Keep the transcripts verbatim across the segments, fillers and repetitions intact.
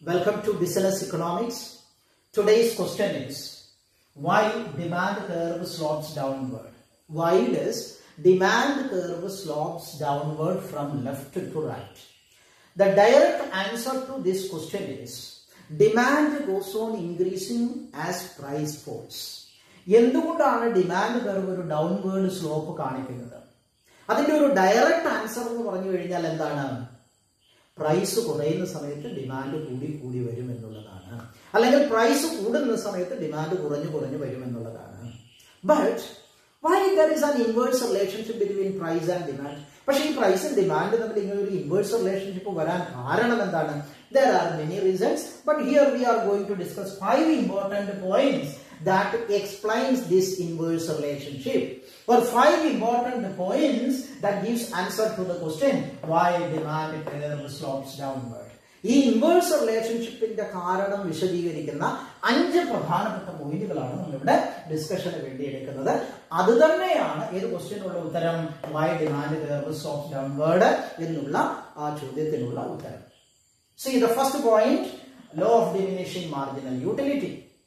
Welcome to Business Economics. Today's question is, why demand curve slopes downward? Why does demand curve slopes downward from left to right? The direct answer to this question is, demand goes on increasing as price falls. എന്തുകൊണ്ടാണ് demand curve ഒരു downward slope കാണിക്കുന്നത്? അതിന്റെ ഒരു direct answer എന്ന് പറഞ്ഞു കഴിഞ്ഞാൽ എന്താണ്? Price കുറയുന്ന സമയത്ത് ഡിമാൻഡ് കൂടി കൂടി വരും എന്നുള്ളതാണ്. അല്ലെങ്കിൽ പ്രൈസ് കൂടുന്ന സമയത്ത് ഡിമാൻഡ് കുറഞ്ഞു കുറഞ്ഞു വരും എന്നുള്ളതാണ്. But why there is an inverse relationship between price and demand? പക്ഷേ ഈ പ്രൈസ് ആൻഡ് ഡിമാൻഡ് തമ്മിൽ ഇങ്ങനെ ഒരു ഇൻവേഴ്സ് റിലേഷൻഷിപ്പ് വരാൻ കാരണം എന്താണ്? There are many reasons, but here we are going to discuss five important points that explains this inverse relationship, or five important points that gives answer to the question why demand curve slopes downward. ഈ inverse റിലേഷൻഷിപ്പിന്റെ കാരണം വിശദീകരിക്കുന്ന അഞ്ച് പ്രധാനപ്പെട്ട പോയിന്റുകളാണ് നമ്മളിവിടെ ഡിസ്കഷന് വേണ്ടി എടുക്കുന്നത്. അത് തന്നെയാണ് ഏത് ക്വസ്റ്റ്യനുള്ള ഉത്തരം? Why demand curve slopes downward എന്നുള്ള ആ ചോദ്യത്തിനുള്ള ഉത്തരം. See the first point, law of diminishing marginal utility.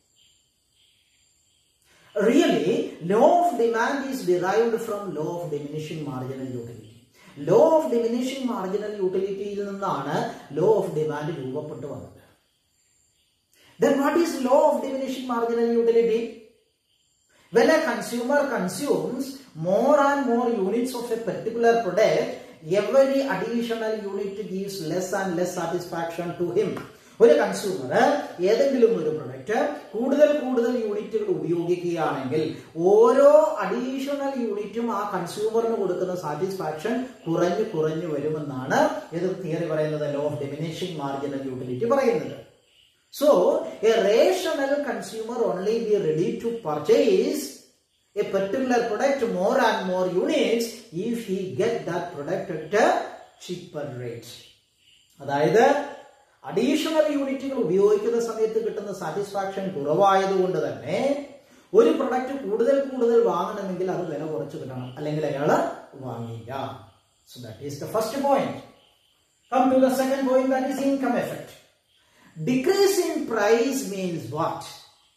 Really, law of demand is derived from law of diminishing marginal utility. Law of diminishing marginal utility il ninnana law of demand രൂപപ്പെട്ടു വന്നത്. Then what is law of diminishing marginal utility? When a consumer consumes more and more units of a particular product, every additional unit gives less and less satisfaction to him. ഒരു consumer ഏതെങ്കിലും ഒരു product കൂടുതൽ കൂടുതൽ യൂണിറ്റുകൾ ഉപയോഗിക്കുകയാണെങ്കിൽ ഓരോ additional യൂണിറ്റും ആ കൺസ്യൂമറിന് കൊടുക്കുന്ന സാറ്റിസ്ഫാക്ഷൻ കുറഞ്ഞു കുറഞ്ഞു വരുമെന്നാണ് ഏത് തിയറി പറയുന്നത്? Law of diminishing marginal utility പറയുന്നത്. So a rational consumer only be ready to purchase a particular product more and more units if he get that product at a cheaper rate. അതായത് additional യൂണിറ്റുകൾ ഉപയോഗിക്കുന്ന സമയത്ത് കിട്ടുന്ന satisfaction കുറവായതുകൊണ്ട് തന്നെ ഒരു product കൂടുതൽ കൂടുതൽ വാങ്ങണമെങ്കിൽ അത് വില കുറച്ച് കിട്ടണം, അല്ലെങ്കിൽ അയാൾ വാങ്ങില്ല. So that is the first point. Come to the second point, that is income effect. Decrease in price means what?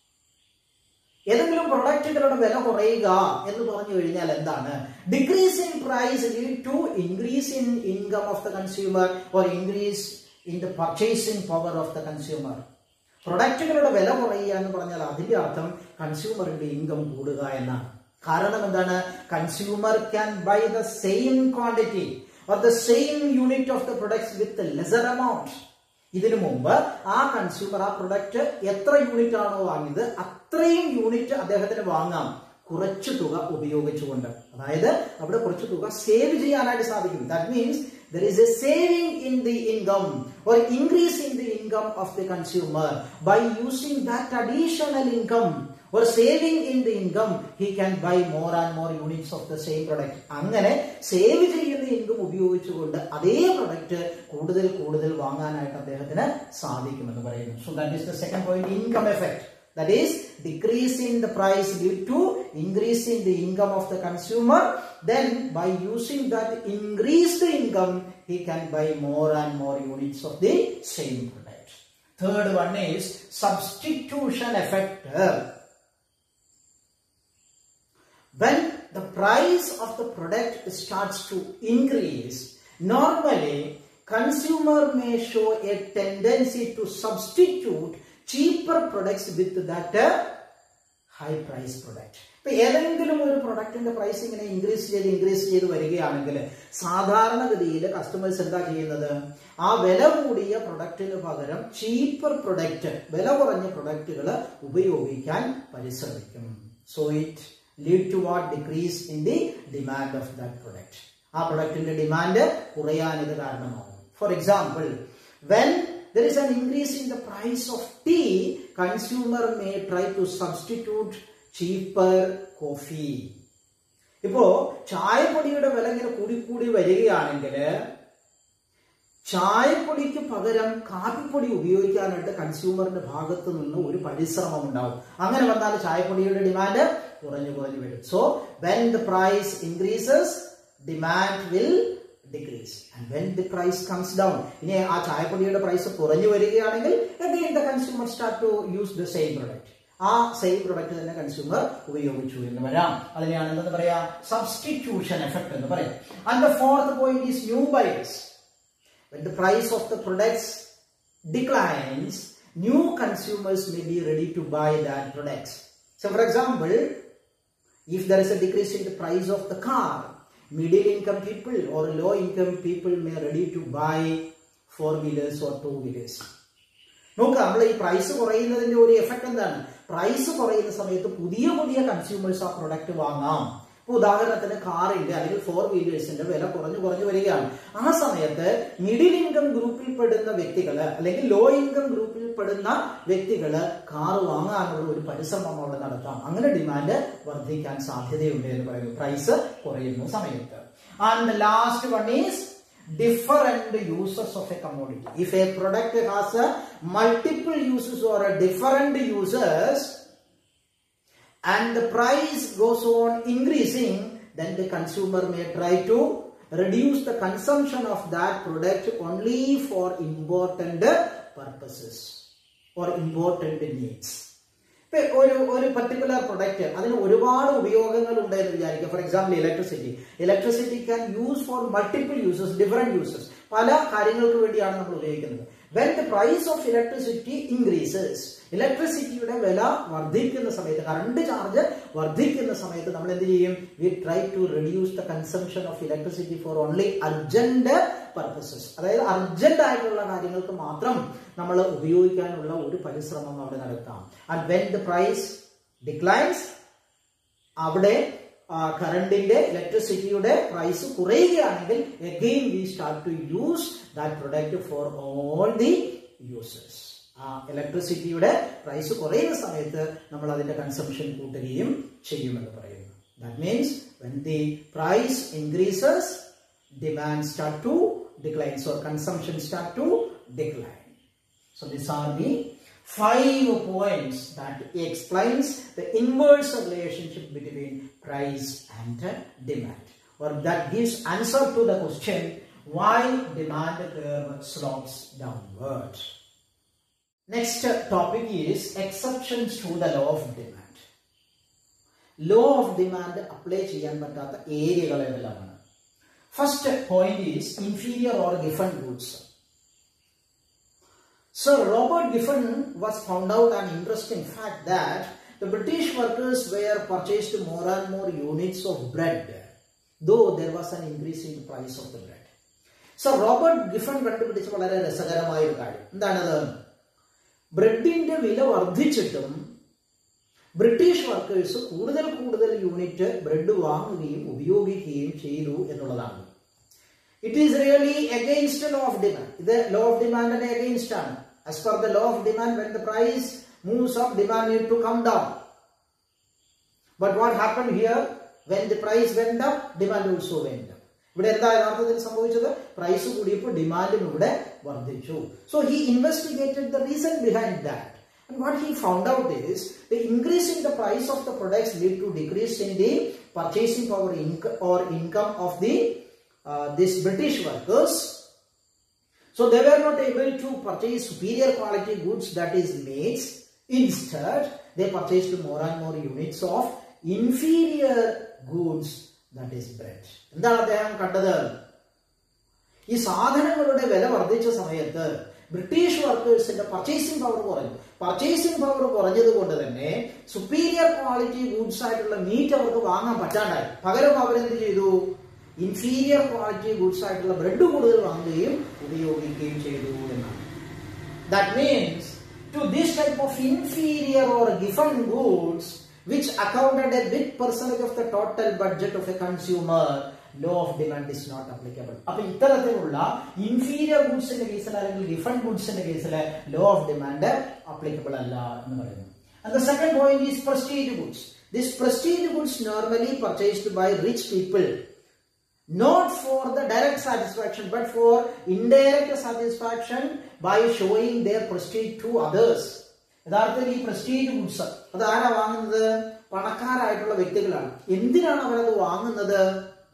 ഏതെങ്കിലും പ്രൊഡക്റ്റുകളുടെ വില കുറയുക എന്ന് പറഞ്ഞു കഴിഞ്ഞാൽ എന്താണ്? Decrease in price lead to increase in income of the consumer or increase in the purchasing power of the consumer. പ്രൊഡക്റ്റുകളുടെ വില കുറയുക എന്ന് പറഞ്ഞാൽ അതിന്റെ അർത്ഥം കൺസ്യൂമറിന്റെ ഇൻകം കൂടുക എന്നാണ്. കാരണം എന്താണ്? Consumer can buy the same quantity or the same unit of the products with lesser amount. ഇതിനു മുമ്പ് ആ കൺസ്യൂമർ ആ പ്രൊഡക്റ്റ് എത്ര യൂണിറ്റ് ആണോ വാങ്ങിയത് അത്രയും യൂണിറ്റ് അദ്ദേഹത്തിന് വാങ്ങാം കുറച്ചു തുക ഉപയോഗിച്ചുകൊണ്ട്. അതായത് അവിടെ കുറച്ചു തുക സേവ് ചെയ്യാനായിട്ട് സാധിക്കും. That means there is a saving in the income or increase in the income of the consumer by using that additional income or saving in the income. He can buy more and more units of the same product. അങ്ങനെ save ചെയ്യുന്ന income ഉപയോഗിച്ചുകൊണ്ട് അതേ product കൂടുതൽ കൂടുതൽ വാങ്ങാനായിട്ട് അദ്ദേഹത്തിന് സാധിക്കുമെന്ന് പറയുന്നു. So that is the second point, income effect. That is, decrease in the price due to increase in the income of the consumer. Then by using that increased income, he can buy more and more units of the same product. Third one is substitution effect. When the price of the product starts to increase, normally consumer may show a tendency to substitute cheaper products with that uh, high price product. ഇപ്പൊ ഏതെങ്കിലും ഒരു പ്രൊഡക്റ്റിന്റെ price ഇങ്ങനെ increase ചെയ്ത് increase ചെയ്ത് വരികയാണെങ്കിൽ സാധാരണഗതിയിൽ customers എന്താ ചെയ്യുന്നത്? ആ വില കൂടിയ പ്രൊഡക്റ്റിന് പകരം ചീപ്പർ പ്രൊഡക്റ്റ്, വില കുറഞ്ഞ പ്രൊഡക്റ്റുകൾ ഉപയോഗിക്കാൻ പരിശ്രമിക്കും. So it lead to what? Decrease in the demand of that product. ആ പ്രൊഡക്റ്റിന്റെ ഡിമാൻഡ് കുറയാൻ ഇത് കാരണമാകും. For example, when there is an increase in the price of tea, consumer may try to substitute cheaper coffee. ഇപ്പോ ചായപ്പൊടിയുടെ വില ഇങ്ങനെ കൂടി കൂടി വരികയാണെങ്കിൽ ചായപ്പൊടിക്ക് പകരം കാപ്പിപ്പൊടി ഉപയോഗിക്കാനായിട്ട് കൺസ്യൂമറിന്റെ ഭാഗത്ത് നിന്ന് ഒരു പരിശ്രമം ഉണ്ടാവും. അങ്ങനെ വന്നാൽ ചായപ്പൊടിയുടെ ഡിമാൻഡ് കുറഞ്ഞു കുറഞ്ഞു വരും. So when the price increases, demand will decrease. And when the price comes down, in a chayapodiyude price കുറഞ്ഞു വരികയാണെങ്കിൽ again the consumer start to use the same product. ആ സെയിം പ്രൊഡക്റ്റ് തന്നെ കൺസ്യൂമർ ഉപയോഗിച്ചു എന്ന് വരാം. അതിനെയാണ് എന്താ പറയാ, സബ്സ്റ്റിറ്റ്യൂഷൻ എഫക്ട് എന്ന് പറയാം. And the fourth point is new buyers. When the price of the products declines, new consumers may be ready to buy that products. So for example, if there is a decrease in the price of the car, middle income people or low income people may ready to buy four wheelers or two wheelers. നോക്കുക, നമ്മൾ ഈ price കുറയുന്നതിന്റെ ഒരു effect എന്താണ്? Price കുറയുന്ന സമയത്ത് പുതിയ പുതിയ consumers ആ പ്രൊഡക്റ്റ് വാങ്ങാം. ഇപ്പൊ ഉദാഹരണത്തിന് കാറിന്റെ അല്ലെങ്കിൽ ഫോർ വീലേഴ്സിന്റെ വില കുറഞ്ഞു കുറഞ്ഞു വരികയാണ്. ആ സമയത്ത് മിഡിൽ ഇൻകം ഗ്രൂപ്പിൽ പെടുന്ന വ്യക്തികള് അല്ലെങ്കിൽ ലോ ഇൻകം ഗ്രൂപ്പിൽ പെടുന്ന വ്യക്തികള് കാർ വാങ്ങാനുള്ള ഒരു പരിശ്രമം അവിടെ നടത്താം. അങ്ങനെ ഡിമാൻഡ് വർദ്ധിക്കാൻ സാധ്യതയുണ്ട് എന്ന് പറയുന്നു പ്രൈസ് കുറയുന്ന സമയത്ത്. And last one is different uses of a commodity. If a product has a multiple uses or a different uses and the price goes on increasing, then the consumer may try to reduce the consumption of that product only for important purposes or important needs. ഒരു ഒരു particular product അതിന് ഒരുപാട് ഉപയോഗങ്ങൾ ഉണ്ടെന്ന് വിചാരിക്കുക. For example electricity electricity can use for multiple uses, different uses, പല കാര്യങ്ങൾക്ക് വേണ്ടിയാണ് നമ്മൾ ഉപയോഗിക്കുന്നത്. When the price of electricity increases, ഇലക്ട്രിസിറ്റിയുടെ വില വർദ്ധിക്കുന്ന സമയത്ത്, കറണ്ട് ചാർജ് വർദ്ധിക്കുന്ന സമയത്ത് നമ്മൾ എന്ത് ചെയ്യും? We try to reduce the consumption of electricity for only urgent purposes. അതായത് അർജന്റ് ആയിട്ടുള്ള കാര്യങ്ങൾക്ക് മാത്രം നമ്മൾ ഉപയോഗിക്കാനുള്ള ഒരു പരിശ്രമം അവിടെ നടത്താം. And when the price declines, അവിടെ കറണ്ടിന്റെ ഇലക്ട്രിസിറ്റിയുടെ പ്രൈസ് കുറയുകയാണെങ്കിൽ again we start to use that product for all the uses. ആ ഇലക്ട്രിസിറ്റിയുടെ പ്രൈസ് കുറയുന്ന സമയത്ത് നമ്മൾ അതിന്റെ കൺസംഷൻ കൂട്ടുകയും ചെയ്യുമെന്ന് പറയുന്നു. That means when the price increases, demand start to decline, so consumption start to decline. So these are the five points that explains the inverse relationship between price and demand, or that gives answer to the question why demand curve slopes downward. Next topic is exceptions to the law of demand. Law of demand apply cheyan pattata areagal edellamana. First point is inferior or giffen goods. Sir Robert Giffen was found out an interesting fact that the British workers were purchased more and more units of bread, though there was an increase in the price of the bread. Sir Robert Giffen കണ്ടുപിടിച്ച വളരെ രസകരമായ ഒരു കാര്യം എന്താണത്? ബ്രെഡിന്റെ വില വർദ്ധിച്ചിട്ടും British workers കൂടുതൽ കൂടുതൽ unit bread വാങ്ങുകയും ഉപയോഗിക്കുകയും ചെയ്തു എന്നുള്ളതാണ്. It is really against law of demand. ഇത് ലോ ഓഫ് ഡിമാൻഡിനെ അഗെയിൻസ്റ്റ് ആണ്. As per the law of demand, when the price moves up, demand need to come down. But what happened here? When the price went up, demand also went up. ഇവിടെ എന്താ യഥാർത്ഥത്തിൽ സംഭവിച്ചത്? Price കൂടിയപ്പോൾ ഡിമാൻഡും ഇവിടെ വർദ്ധിച്ചു. So he investigated the reason behind that. And what he found out is the increase in the price of the products lead to decrease in the purchasing power or income of the uh, these British workers. So they were not able to purchase superior quality goods, that is maize. Instead, they purchased more and more units of inferior goods, that is bread. എന്താണ് അദ്ദേഹം കണ്ടത്? ഈ സാധനങ്ങളുടെ വില വർദ്ധിച്ച സമയത്ത് British വർക്കേഴ്സിന്റെ purchasing power കുറഞ്ഞു. പർച്ചേസിംഗ് പവർ കുറഞ്ഞത് കൊണ്ട് തന്നെ സുപ്പീരിയർ ക്വാളിറ്റി ഗുഡ്സ് ആയിട്ടുള്ള മീറ്റ് അവർക്ക് വാങ്ങാൻ പറ്റാണ്ടായി. പകരം അവരെന്ത് ചെയ്തു? ഇൻഫീരിയർ ക്വാളിറ്റി ഗുഡ്സ് ആയിട്ടുള്ള ബ്രെഡ് കൂടുതൽ വാങ്ങുകയും ഉപയോഗിക്കുകയും ചെയ്തു എന്നാണ്. That means to this type of inferior or given goods which accounted a big percentage of the total budget of a consumer, law of demand is not applicable. അപ്പോൾ ഇത്തരത്തിലുള്ള inferior ഗുഡ്സിന്റെ കേസിൽ അല്ലെങ്കിൽ ഗിഫൺ ഗുഡ്സിന്റെ കേസിൽ ലോ ഓഫ് ഡിമാൻഡ് അപ്ലിക്കബിൾ അല്ല എന്ന് പറയുന്നു. And the second point is prestige goods. These prestige goods normally purchased by rich people, not for the direct satisfaction but for indirect satisfaction by showing their prestige to others. യഥാർത്ഥത്തിൽ ഈ prestige goods അത് ആരാ വാങ്ങുന്നത്? പണക്കാരായിട്ടുള്ള വ്യക്തികളാണ്. എന്തിനാണ് അവരത് വാങ്ങുന്നത്?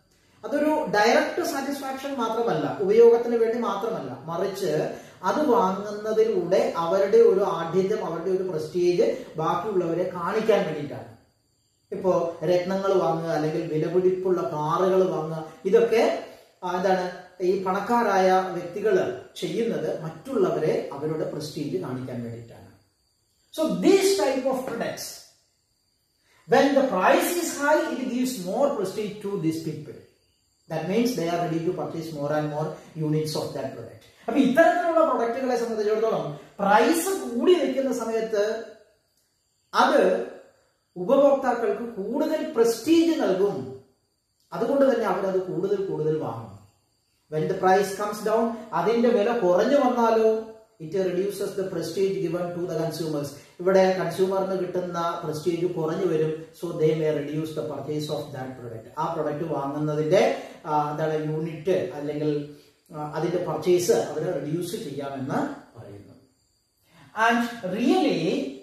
അതൊരു ഡയറക്റ്റ് സാറ്റിസ്ഫാക്ഷൻ മാത്രമല്ല, ഉപയോഗത്തിന് വേണ്ടി മാത്രമല്ല, മറിച്ച് അത് വാങ്ങുന്നതിലൂടെ അവരുടെ ഒരു ആഢ്യത്വം, അവരുടെ ഒരു പ്രസ്റ്റീജ് ബാക്കിയുള്ളവരെ കാണിക്കാൻ വേണ്ടിയിട്ടാണ്. ഇപ്പോ രത്നങ്ങൾ വാങ്ങുക, അല്ലെങ്കിൽ വിലപിടിപ്പുള്ള കാറുകൾ വാങ്ങുക, ഇതൊക്കെ എന്താണ് ഈ പണക്കാരായ വ്യക്തികൾ ചെയ്യുന്നത് മറ്റുള്ളവരെ അവരുടെ പ്രസ്റ്റീജ് കാണിക്കാൻ വേണ്ടിയിട്ടാണ്. So these type of products, when the price is high, it gives more prestige to these people. That means they are ready to purchase more and more units of that product. അപ്പൊ ഇത്തരത്തിലുള്ള പ്രൊഡക്റ്റുകളെ സംബന്ധിച്ചിടത്തോളം price കൂടി നിൽക്കുന്ന സമയത്ത് അത് ഉപഭോക്താക്കൾക്ക് കൂടുതൽ prestige നൽകും. അതുകൊണ്ട് തന്നെ അവരത് കൂടുതൽ കൂടുതൽ വാങ്ങും. When the price comes down, അതിന്റെ വില കുറഞ്ഞു വന്നാലോ, it reduces the prestige given to the consumers. ഇവിടെ കൺസ്യൂമറിന് കിട്ടുന്ന പ്രസ്റ്റീജ് കുറഞ്ഞു വരും. So they may reduce the purchase of that product. ആ പ്രൊഡക്റ്റ് വാങ്ങുന്നതിന്റെ എന്താണ് യൂണിറ്റ് അല്ലെങ്കിൽ അതിന്റെ പർച്ചേസ് അവർ റിഡ്യൂസ് ചെയ്യാമെന്ന് പറയുന്നു. And really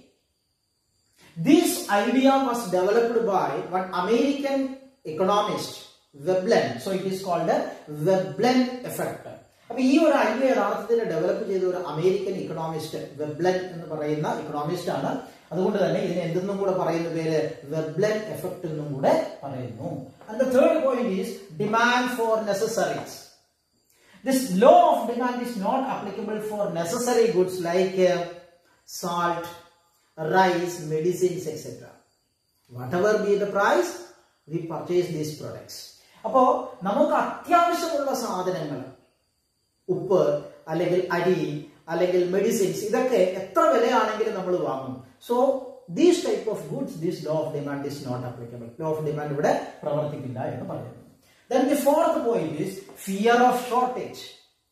this idea was developed by one American economist Veblen. So it is called Veblen effect. അപ്പൊ ഈ ഒരു ഐഡിയ യഥാർത്ഥത്തിൽ ഡെവലപ്പ് ചെയ്ത ഒരു അമേരിക്കൻ ഇക്കണോമിസ്റ്റ് വെബ്ലൻ എന്ന് പറയുന്ന ഇക്കണോമിസ്റ്റ് ആണ്. അതുകൊണ്ട് തന്നെ ഇതിന് എന്തെന്നും കൂടെ പറയുന്ന പേര് വെബ്ലൻ എഫക്ട് എന്നും കൂടെ പറയുന്നു. And the third point is demand for necessaries. This law of demand is not applicable for necessary goods like salt, rice, medicines etcetera. whatever be the price, we purchase these products. അപ്പോ നമുക്ക് അത്യാവശ്യമുള്ള സാധനങ്ങൾ, ഉപ്പ് അല്ലെങ്കിൽ അരി അല്ലെങ്കിൽ medicines, ഇതൊക്കെ എത്ര വിലയാണെങ്കിലും നമ്മൾ വാങ്ങും. So these type of goods, this law of demand is not applicable. Law of demand ഇവിടെ പ്രവർത്തിക്കില്ല എന്ന് പറയുന്നു. Then the fourth point is fear of shortage.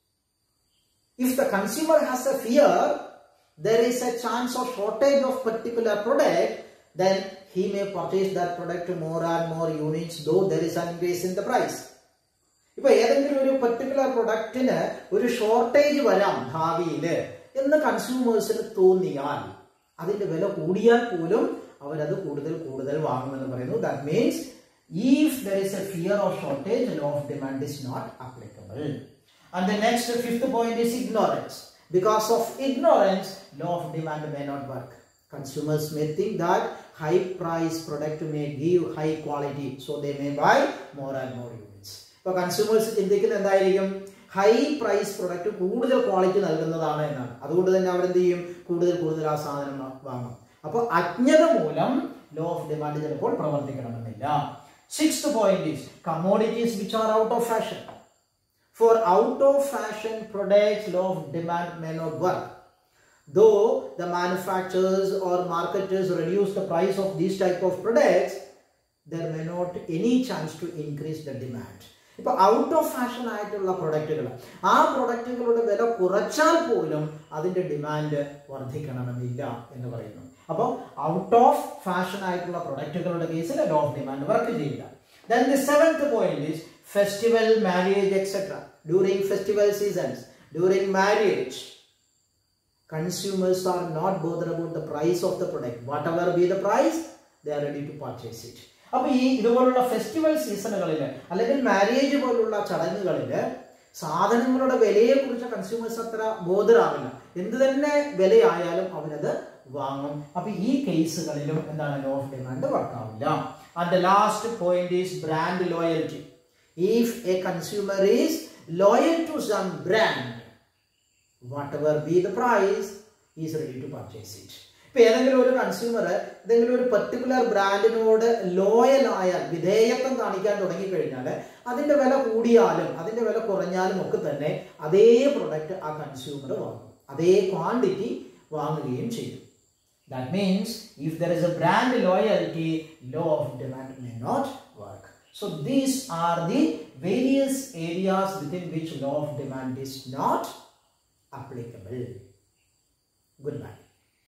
If the consumer has a fear, there is a chance of shortage of particular product, then he may purchase that product to more and more units, though there is an increase in the price. ഇപ്പൊ ഏതെങ്കിലും ഒരു particular പ്രൊഡക്റ്റിന് ഒരു shortage വരാം ഭാവിയില് എന്ന് കൺസ്യൂമേഴ്സിന് തോന്നിയാൽ, അതിന്റെ വില കൂടിയാൽ പോലും അവരത് കൂടുതൽ കൂടുതൽ വാങ്ങുമെന്ന് പറയുന്നു. That means if there is a fear of shortage, law of demand is not applicable. And the next fifth point is ignorance. Because of ignorance, law of demand may not work. Consumers may think that high price product may give high quality, so they may buy more and more units. So consumers ചിന്തിക്കുന്നത് എന്തായിരിക്കും? High price product കൂടുതൽ quality നൽകുന്നതാണ് എന്നാണ്. അതുകൊണ്ട് തന്നെ അവരെന്ത് ചെയ്യും? കൂടുതൽ കൂടുതൽ ആ സാധനം വാങ്ങും. അപ്പോൾ അജ്ഞത മൂലം ലോ ഓഫ് ഡിമാൻഡ് ചിലപ്പോൾ പ്രവർത്തിക്കണമെന്നില്ല. Sixth point is commodities which are out of fashion. For out of fashion products, law of demand may not work. Though the manufacturers or marketers reduce the price of these type of products, there may not any chance to increase the demand. ഇപ്പൊ out of fashion ആയിട്ടുള്ള പ്രൊഡക്റ്റുകൾ, ആ പ്രൊഡക്റ്റുകളുടെ വില കുറച്ചാൽ പോലും അതിന്റെ demand വർദ്ധിക്കണമെന്നില്ല എന്ന് പറയുന്നു. അപ്പോൾ ഔട്ട് ഓഫ് ഫാഷൻ ആയിട്ടുള്ള പ്രൊഡക്റ്റുകളുടെ കേസിൽ ലോ ഓഫ് ഡിമാൻഡ് വർക്ക് ചെയ്യില്ല. Then the seventh point is festival, marriage, et cetera. During festival seasons, during marriage, consumers are not bothered about the price of the product. Whatever be the price, they are ready to purchase it. അപ്പൊ ഈ ഇതുപോലുള്ള festival സീസണുകളിൽ അല്ലെങ്കിൽ marriage പോലുള്ള ചടങ്ങുകളിൽ സാധനങ്ങളുടെ വിലയെ കുറിച്ച് consumers അത്ര ബോധരാവില്ല. എന്ത് തന്നെ വിലയായാലും അവരത് വാങ്ങും. അപ്പൊ ഈ കേസുകളിലും എന്താണ് ലോ ഓഫ് ഡിമാൻഡ് വർക്കാവില്ല. And the last point is brand loyalty. If a consumer is loyal to some brand, whatever be the price, he is ready to purchase it. ഇപ്പൊ ഏതെങ്കിലും ഒരു കൺസ്യൂമർ ഏതെങ്കിലും ഒരു പെർട്ടിക്കുലർ ബ്രാൻഡിനോട് ലോയൽ ആയാൽ, വിധേയത്വം കാണിക്കാൻ തുടങ്ങിക്കഴിഞ്ഞാൽ, അതിന്റെ വില കൂടിയാലും അതിന്റെ വില കുറഞ്ഞാലും ഒക്കെ തന്നെ അതേ പ്രൊഡക്റ്റ് ആ കൺസ്യൂമർ വാങ്ങും, അതേ ക്വാണ്ടിറ്റി വാങ്ങുകയും ചെയ്യും. That means if there is a brand loyalty, law of demand may not work. So these are the various areas within which law of demand is not applicable. Good night.